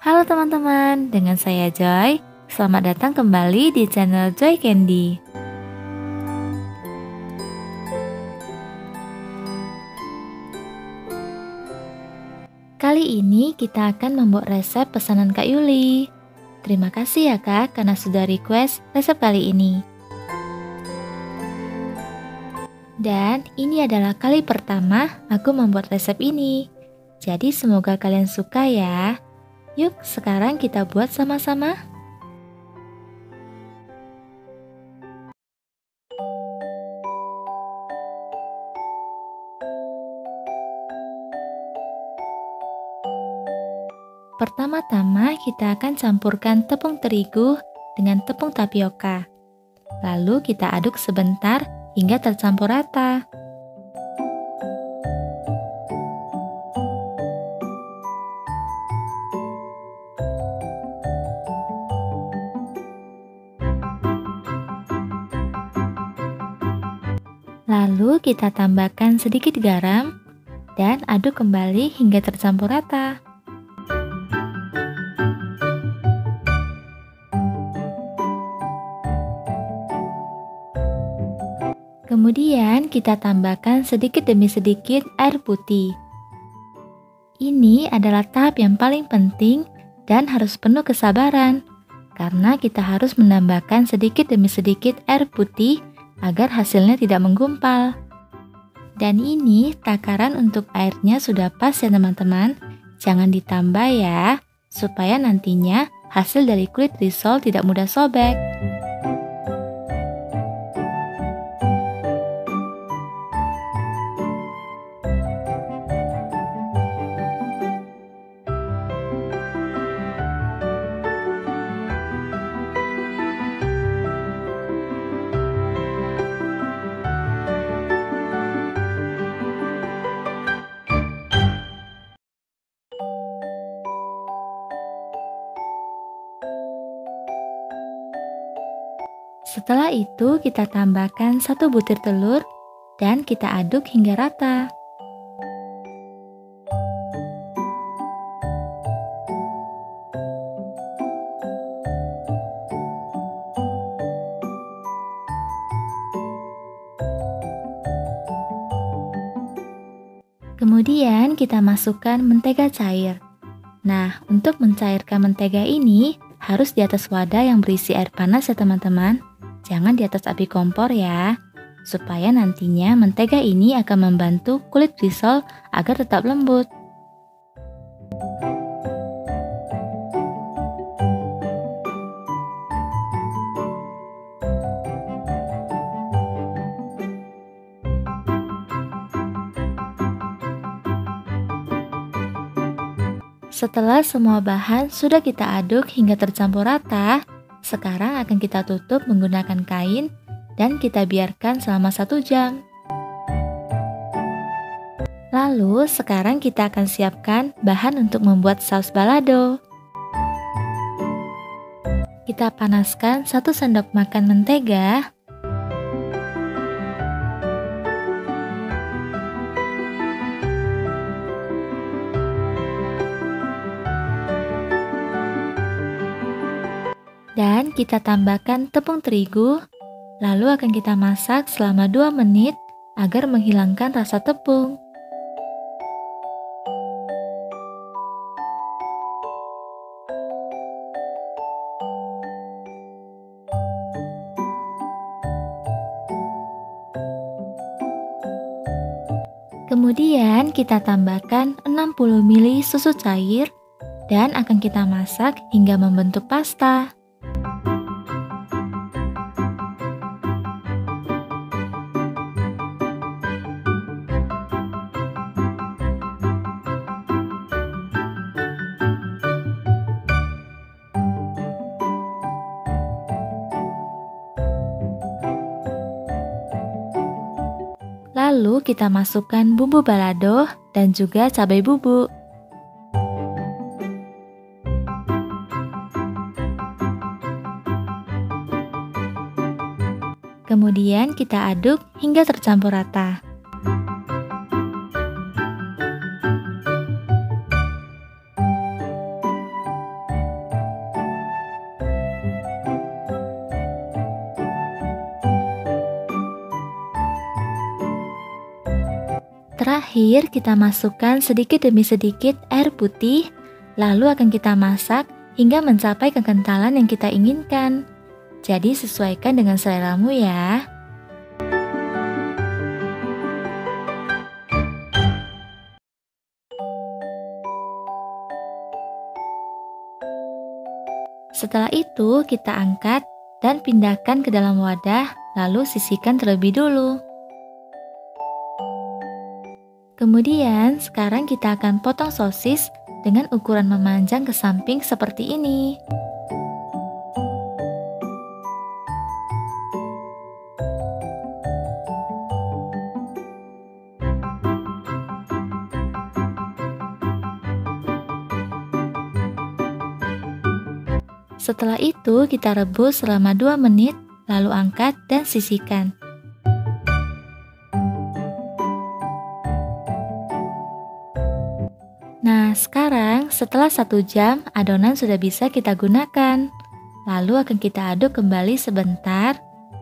Halo teman-teman, dengan saya Joy. Selamat datang kembali di channel Joy Candy. Kali ini kita akan membuat resep pesanan Kak Yuli. Terima kasih ya Kak karena sudah request resep kali ini. Dan ini adalah kali pertama aku membuat resep ini. Jadi semoga kalian suka ya. Yuk sekarang kita buat sama-sama. Pertama-tama kita akan campurkan tepung terigu dengan tepung tapioka. Lalu kita aduk sebentar hingga tercampur rata. Lalu kita tambahkan sedikit garam dan aduk kembali hingga tercampur rata. Kemudian kita tambahkan sedikit demi sedikit air putih. Ini adalah tahap yang paling penting dan harus penuh kesabaran, karena kita harus menambahkan sedikit demi sedikit air putih agar hasilnya tidak menggumpal. Dan ini takaran untuk airnya sudah pas ya teman-teman, jangan ditambah ya, supaya nantinya hasil dari kulit risol tidak mudah sobek. Setelah itu kita tambahkan 1 butir telur dan kita aduk hingga rata. Kemudian kita masukkan mentega cair. Nah, untuk mencairkan mentega ini harus di atas wadah yang berisi air panas ya teman-teman. Jangan di atas api kompor ya, supaya nantinya mentega ini akan membantu kulit risol agar tetap lembut. Setelah semua bahan sudah kita aduk hingga tercampur rata, sekarang akan kita tutup menggunakan kain dan kita biarkan selama 1 jam. Lalu sekarang kita akan siapkan bahan untuk membuat saus balado. Kita panaskan 1 sendok makan mentega. Dan kita tambahkan tepung terigu, lalu akan kita masak selama 2 menit agar menghilangkan rasa tepung. Kemudian kita tambahkan 60 ml susu cair dan akan kita masak hingga membentuk pasta. Lalu kita masukkan bumbu balado dan juga cabai bubuk. Kemudian kita aduk hingga tercampur rata. terakhir, kita masukkan sedikit demi sedikit air putih, lalu akan kita masak hingga mencapai kekentalan yang kita inginkan. Jadi sesuaikan dengan seleramu ya. Setelah itu, kita angkat dan pindahkan ke dalam wadah, lalu sisihkan terlebih dulu. Kemudian, sekarang kita akan potong sosis dengan ukuran memanjang ke samping seperti ini. Setelah itu, kita rebus selama 2 menit, lalu angkat dan sisihkan. Nah, sekarang setelah 1 jam, adonan sudah bisa kita gunakan. Lalu akan kita aduk kembali sebentar.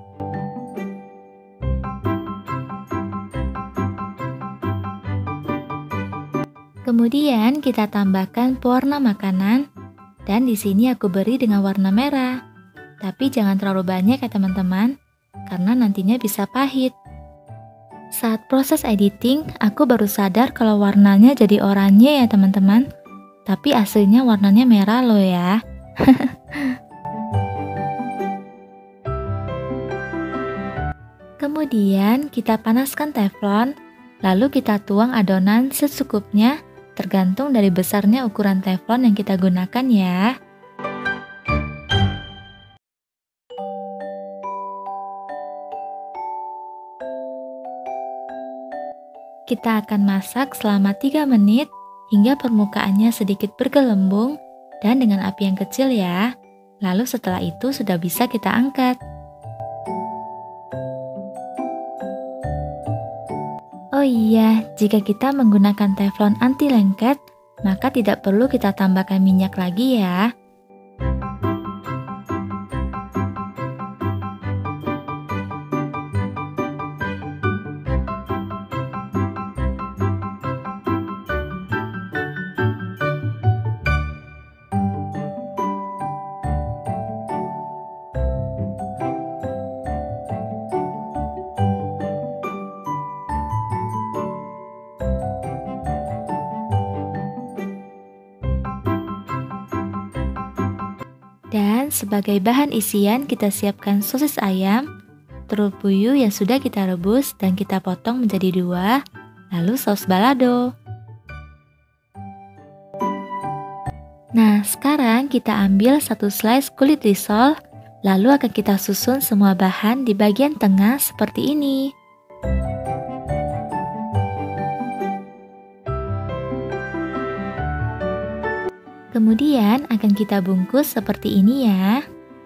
Kemudian kita tambahkan pewarna makanan, dan di sini aku beri dengan warna merah. Tapi jangan terlalu banyak ya teman-teman, karena nantinya bisa pahit. Saat proses editing, aku baru sadar kalau warnanya jadi oranye ya teman-teman. Tapi aslinya warnanya merah loh ya. Kemudian kita panaskan teflon, lalu kita tuang adonan secukupnya, tergantung dari besarnya ukuran teflon yang kita gunakan ya. Kita akan masak selama 3 menit hingga permukaannya sedikit bergelembung dan dengan api yang kecil ya. Lalu setelah itu sudah bisa kita angkat. Oh iya, jika kita menggunakan teflon anti lengket, maka tidak perlu kita tambahkan minyak lagi ya. Dan sebagai bahan isian kita siapkan sosis ayam, telur puyuh yang sudah kita rebus dan kita potong menjadi 2, lalu saus balado. Nah, sekarang kita ambil 1 slice kulit risol, lalu akan kita susun semua bahan di bagian tengah seperti ini. Kemudian akan kita bungkus seperti ini ya.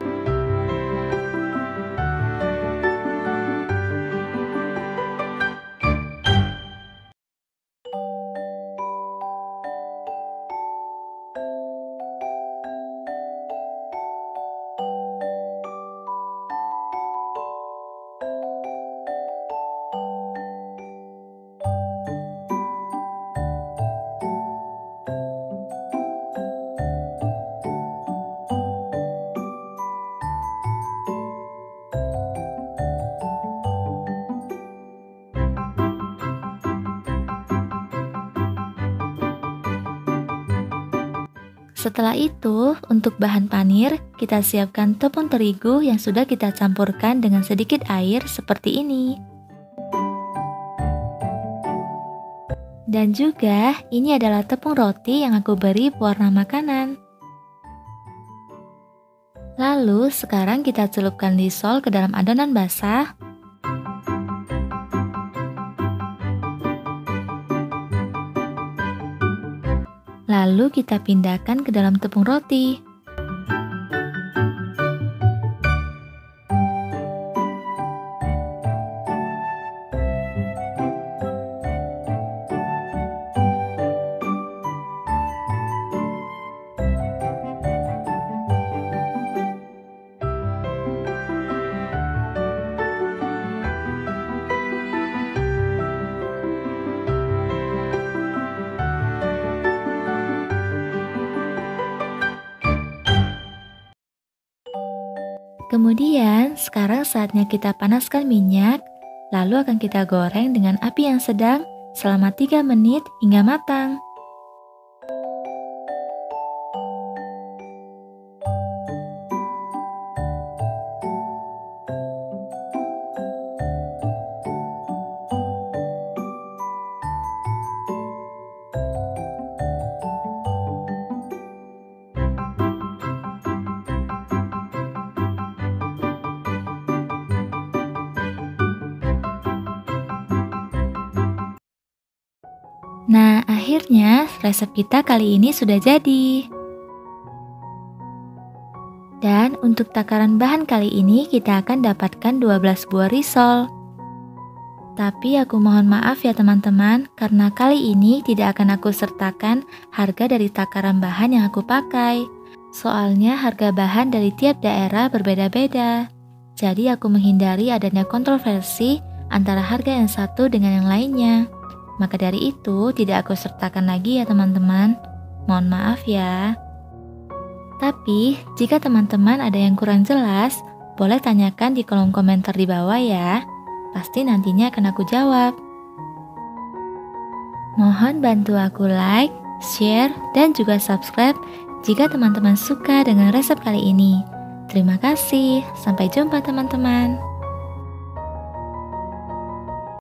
Setelah itu, untuk bahan panir, kita siapkan tepung terigu yang sudah kita campurkan dengan sedikit air seperti ini. Dan juga, ini adalah tepung roti yang aku beri pewarna makanan. Lalu, sekarang kita celupkan risol ke dalam adonan basah. Lalu kita pindahkan ke dalam tepung roti. Kemudian, sekarang saatnya kita panaskan minyak, lalu akan kita goreng dengan api yang sedang selama 3 menit hingga matang. Nah, akhirnya resep kita kali ini sudah jadi. Dan untuk takaran bahan kali ini kita akan dapatkan 12 buah risol. Tapi aku mohon maaf ya teman-teman, karena kali ini tidak akan aku sertakan harga dari takaran bahan yang aku pakai. Soalnya harga bahan dari tiap daerah berbeda-beda. Jadi aku menghindari adanya kontroversi antara harga yang satu dengan yang lainnya. Maka dari itu tidak aku sertakan lagi ya teman-teman. Mohon maaf ya. Tapi jika teman-teman ada yang kurang jelas, boleh tanyakan di kolom komentar di bawah ya. Pasti nantinya akan aku jawab. Mohon bantu aku like, share, dan juga subscribe jika teman-teman suka dengan resep kali ini. Terima kasih. Sampai jumpa teman-teman.